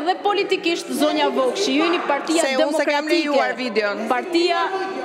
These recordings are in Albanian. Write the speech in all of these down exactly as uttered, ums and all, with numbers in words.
edhe politikisht zonja Vogshi, ju jeni Partia Se unë se kam lejuar Demokratike. videon. Partia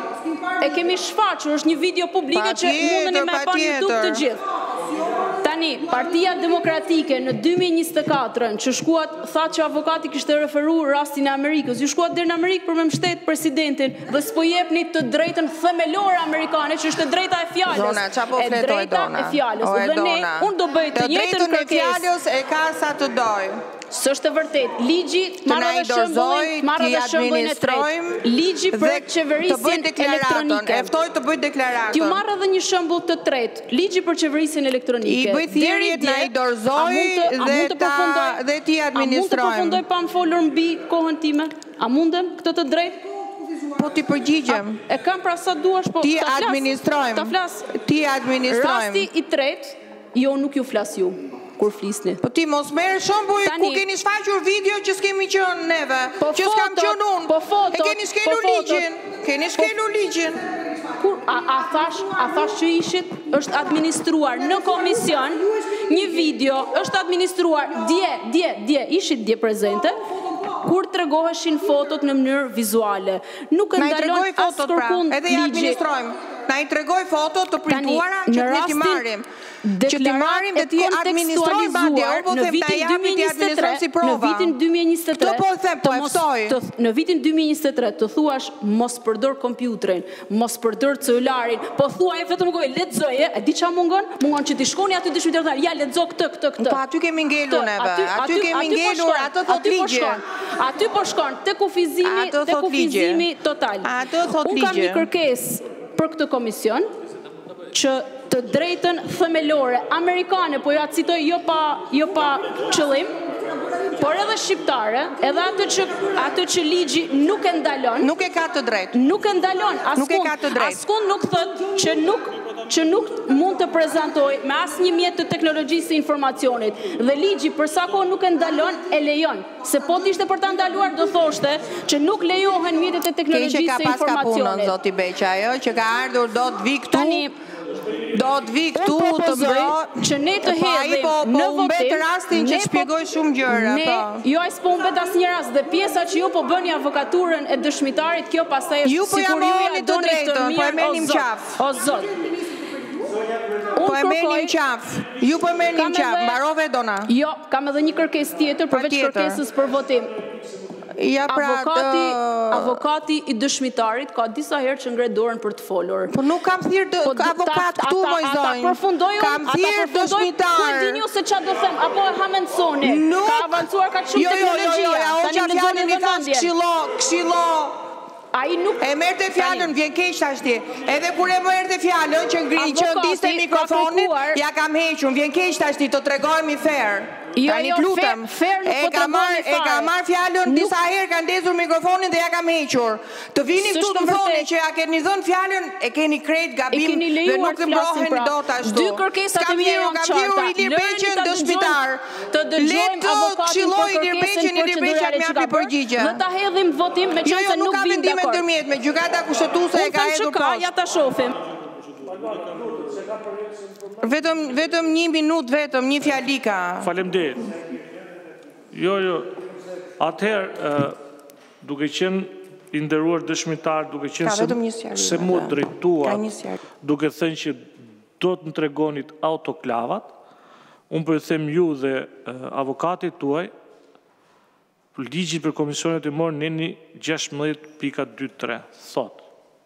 e kemi shfaqur, është një video publike që mundeni me pa në YouTube të gjithë. Tani, Partia Demokratike në dy mijë e njëzet e katër që shkuat, tha që avokati kishte referuar rastin e Amerikës, ju shkuat deri në Amerikë për me mbështet presidentin dhe s'po jepni të drejtën themelore amerikane, që është e drejta e fjalës. Dona, qa po E fletoj, drejta Dona? e fjalës. O, e Dhe ne, Dona. unë do bëj të Të njëjtën drejtën e kërkesë. fjalës e ka sa të doj. S'është e vërtet. Ligji Të na marrë i dhe shembullin, dorëzoj, marrë t'i dhe shembullin e tretë. administrojmë Ligji për dhe të bëj qeverisjen deklaratën. elektronike. E ftoj të bëj T'ju deklaratën. marrë edhe një shembull të tretë. Ligji për qeverisjen elektronike. I bëj thirrjet, Deri na i dje, dorëzoj a mund të- a dhe mund të ta- përfundoj- dhe t'i A mund të administrojmë. përfundoj pa më folur mbi kohën time? A mundem këtë të drejtë? Po ti përgjigjem. E kam pra sa duash, po Ti ta flas, administrojmë. ta flas. Ti administrojmë. Rasti i tretë, jo nuk ju flas ju kur flisni. Po ti mos merr shembull Tani- ku keni shfaqur video që s'kemi qenë neve, Po që s'kam fotot, qenë unë. po fotot, E keni skelur po fotot. ligjin. Keni skelur ligjin. Kur a, a thash, a thash që ishit, është administruar në komision një video, është administruar dje, dje, dje, ishit dje prezente, kur tregoheshin fotot në mënyrë vizuale. Nuk e Na i ndalon tregoj as fotot pra, kërkun edhe i ligji. administrojmë. Na i tregoj fotot të printuara Tani, që në ne t'i rastin marrim. Që t'i marrim dhe t'i administrojmë badje, unë po në them na vitin japi t'i administrojmë si Në prova. vitin dy mijë e njëzet e tre, Këto po e them, po të e mos- ftoj. të- Në vitin dy mijë e njëzet e tre të thuash mos përdor kompjuterin, mos përdor celularin, po thuaj vetëm gojë lexoje, e di çfarë mungon? Mungon që ti shkoni aty dëshmitar thar, ja lexo këtë, këtë, këtë. Po aty kemi ngelur Këtë, neve, aty kemi po ngelur, shkon, atë thot aty po ligji. shkon. Aty po shkon te kufizimi, Atë te thot ligji. kufizimi total. Atë thot Unë kam ligji. një kërkesë për këtë komision që të drejtën themelore amerikane, po ja citoj jo pa jo pa qëllim, por edhe shqiptare, edhe atë që atë që ligji nuk e ndalon, Nuk e ka të drejtë. nuk e ndalon Nuk e ka të askund. drejtë. Askund nuk thot që nuk që nuk mund të prezantoj me asnjë mjet të teknologjisë së informacionit. Dhe ligji për sa kohë nuk e ndalon, e lejon. Se po të ishte për ta ndaluar do thoshte që nuk lejohen mjetet e Keqe teknologjisë ka së pas ka punën, informacionit. zoti Beqa, ajo që ka ardhur do të vi këtu. Tani, Do të vi këtu unë të propozoj mbro që ne të Po ai hedhim po në po umbet votim, rastin që ne po- shpjegoj shumë gjëra, Ne, po. jo ai s'po humbet asnjë rast dhe pjesa që ju po bëni avokaturën e dëshmitarit, kjo pastaj është Ju po ja sikur ju ja mohoni të doni këtë drejtën, po e mirë, merrnim o Zot, qaf. O Zot. Po Unë e merrnim kërkoj- qaf. Ju po e merrnim Kam qaf. edhe- Mbarove Dona. Jo, kam edhe një kërkesë tjetër përveç tjetër. kërkesës për votim. Ja pra Avokati, të... avokati i dëshmitarit ka disa herë që ngre dorën për të folur. Po nuk kam thirr dë- Po, ka avokat ata- këtu ata- moj Ata zonjë. përfundoj unë, Kam ata thirr përfundoj, ku e dëshmitar. dini ju se çfarë do them, apo e hamendsoni. Nuk. Ka avancuar ka shumë Jo, jo, jo, jo, teknologjia. ja, o Tani qa në fjalën zonën i e thash vëmendjen. këshillo, këshillo. Ai nuk E merrte fjalën, vjen keq tash ti. Edhe kur e merrte fjalën që ngri që Avokati ndiste ka mikrofonin, kërkuar- ja kam hequr, vjen keq tash ti, të tregojmë fair. Jo, Tani jo, lutem. fair- fair nuk E po ka tregoni marr, e ka fare. marr fjalën Nuk- disa herë, ka ndezur mikrofonin dhe ja kam hequr. Të vini S'është këtu të më thoni vërtet. që ja keni dhënë fjalën, e keni krejt E gabim keni dhe lejuar nuk të të flasim mbroheni pra. dot ashtu. Dy kërkesat e S'kam mia thirrur, janë kam qarta. thirrur Ilir Lëreni Beqën, ta dëshmitar. dëgjojmë- të dëgjojmë Le të avokatin këshilloj për Ilir kërkesën Beqën, Ilir Beqa procedurale më që japi ka bërë, përgjigje. Dhe ta hedhim votim me Jo, qenë jo, se nuk nuk ka vim vendime dakord. ndërmjet me gjykata kushtetuese e Unë ka them që hedhur ka, poshtë. ja ta shohim. Vetëm vetëm një minutë vetëm, një fjali ka. Faleminderit. Jo, jo. Atëherë, ë, duke qenë i nderuar dëshmitar, duke qenë Ka se, vetëm një sjarë, se mu Ka drejtuat, një sjarë. duke thënë që do të në tregonit autoklavat, unë për them ju dhe ë, avokatit tuaj, ligjit për komisionet e morë nëni gjashtëmbëdhjetë pika njëzet e tre, thot.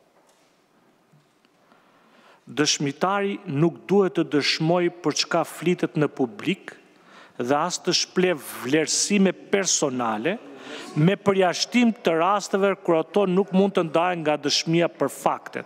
Dëshmitari nuk duhet të dëshmoj për çka flitet në publik dhe as të shpleh vlerësime personale me përjashtim të rasteve kur ato nuk mund të ndahen nga dëshmia për faktet.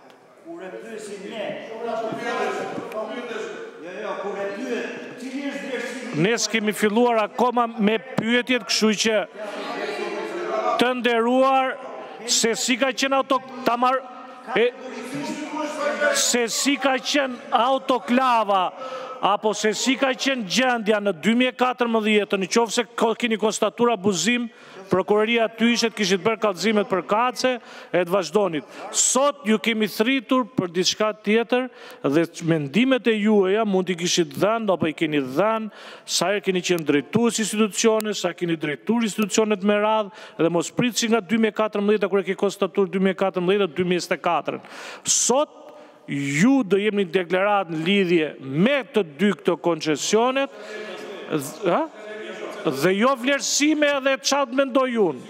Ne s'kemi filluar akoma me pyetjet, kështu që të nderuar se si ka qenë auto ta marr e se si ka qenë autoklava apo se si ka qenë gjendja në dy mijë e katërmbëdhjetë, në qoftë se keni konstatuar abuzim, prokuroria aty ishte të kishit bërë kallëzimet për kace e të vazhdonit. Sot ju kemi thritur për diçka tjetër dhe mendimet e juaja mund t'i kishit dhënë apo i keni dhënë, sa herë keni qenë drejtues institucione, sa keni drejtuar institucionet me radhë dhe mos pritni nga dy mijë e katërmbëdhjetë kur e ke konstatuar dy mijë e katërmbëdhjetë dy mijë e njëzet e katër. Sot ju do jemi një deklaratë në lidhje me të dy këto koncesionet, ha? Dhe jo vlerësime edhe çfarë mendoj unë.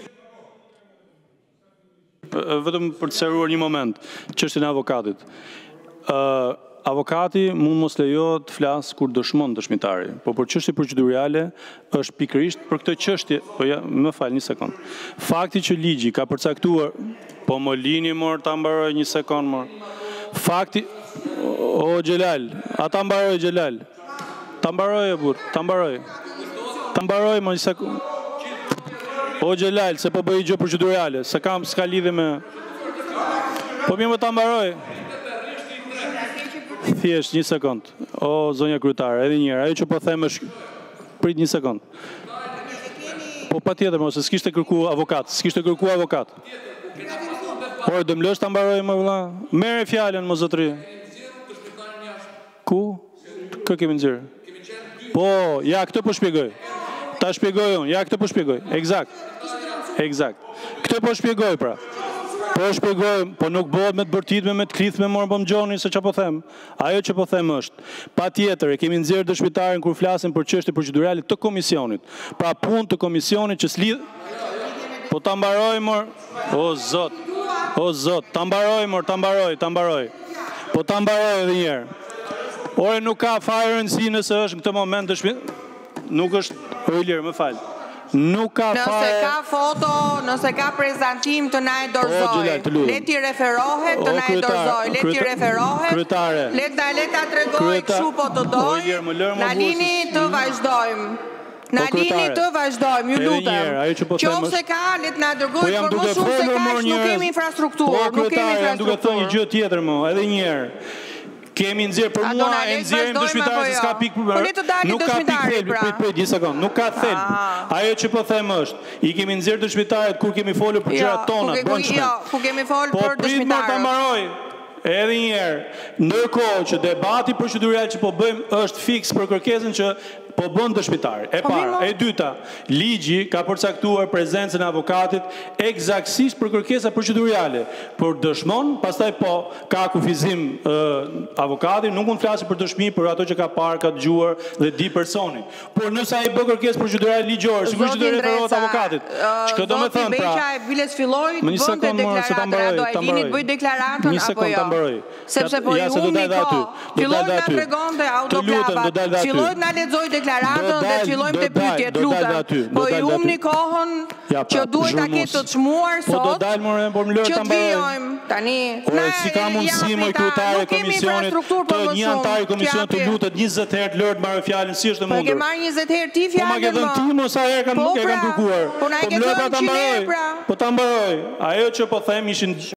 Vetëm për të sqaruar një moment, çështjen e avokatit. Ë avokati mund mos lejohet të flas kur dëshmon dëshmitari, por për çështje procedurale është pikërisht për këtë çështje, po ja, më fal një sekond. Fakti që ligji ka përcaktuar, po më lini mor ta mbaroj një sekond mor. Fakti o Xhelal, ata mbaroj Xhelal. Ta mbaroj e burr, ta mbaroj. Ta mbaroj më një sekund. O Xhelal, se po bëj gjë procedurale, se kam s'ka lidhje me. Po mirë më ta mbaroj. Thjesht një sekond. O zonja kryetare, edhe një herë, ajo që po them është prit një sekond. Po patjetër mos, s'kishte kërku avokat, s'kishte kërku avokat. Por do më lësh ta mbaroj më vëlla. Merre fjalën më zotëri. Ku? Kë kemi nxjerr? Po, ja këtë po shpjegoj. Ta shpjegoj unë, ja këtë po shpjegoj. Eksakt. Eksakt. Këtë po shpjegoj pra. Po shpjegoj, po nuk bëhet me të bërtitme, me të klithme, morën po më gjoni se çfarë po them. Ajo që po them është, patjetër e kemi nxjerrë dëshmitarin kur flasim për çështje procedurale të komisionit. Pra punë të komisionit që s'lidh. Po ta mbaroj mor. O zot. O zot, ta mbaroj mor, ta mbaroj, ta mbaroj. Po ta mbaroj edhe një herë. Ore nuk ka fare rëndësi nëse është në këtë moment dëshmi. Nuk është, o Ilir, më fal. Nuk ka fare. Nëse ka foto, nëse ka prezantim të na e dorëzoj. Le ti referohet të na e dorëzoj. Le ti referohet. Kryetare. Le ta le ta tregoj kështu po të doj. Na lini të vazhdojmë. Na lini të vazhdojmë, ju lutem. Qofse ka, le të na dërgojë, por mos shumë se kaq nuk kemi infrastrukturë, nuk kemi infrastrukturë. Duke thënë një gjë tjetër më, edhe një herë. Kemi nxjerr për mua, e nxjerrim dëshmitarë se s'ka pikë për. Nuk ka pikë thel, prit prit një sekond, nuk ka thel. Ajo që po them është, i kemi nxjerr dëshmitarët kur kemi folur për gjërat tona, brendshme. Jo, ku kemi folur për dëshmitarët. Po prit ta mbaroj. Edhe një herë, ndërkohë që debati procedural që po bëjmë është fiks për kërkesën që po bën dëshmitari. E para, e dyta, ligji ka përcaktuar prezencën e avokatit eksaktësisht për kërkesa procedurale. Por dëshmon, pastaj po ka kufizim avokati, nuk mund flasë për dëshmi për ato që ka parë, ka dëgjuar dhe di personi. Por nëse ai bë kërkesë procedurale ligjore, sigurisht do referohet avokatit. Çka do të thënë pra? Beqa e Biles filloi të bënte deklaratën, do ai lini të bëj deklaratën apo jo? Sepse po i humbi kohë. Filloi na tregonte autoklava. Filloi na lexoi deklaratën dhe të fillojmë të pyetjet, lutem. Po i humni kohën që duhet ta ketë të çmuar sot. Po do dal more, po më lër ta mbaroj. Tani, ne si ka mundësi më kryetari i komisionit, të një antar i komisionit të lutet njëzet herë të lër të marrë fjalën, si është e mundur? Po ke marrë njëzet herë ti fjalën. Po ma ke dhënë ti më sa herë kam nuk e kam kërkuar. Po na e ke dhënë ta mbaroj. Po ta mbaroj. Ajo që po them ishin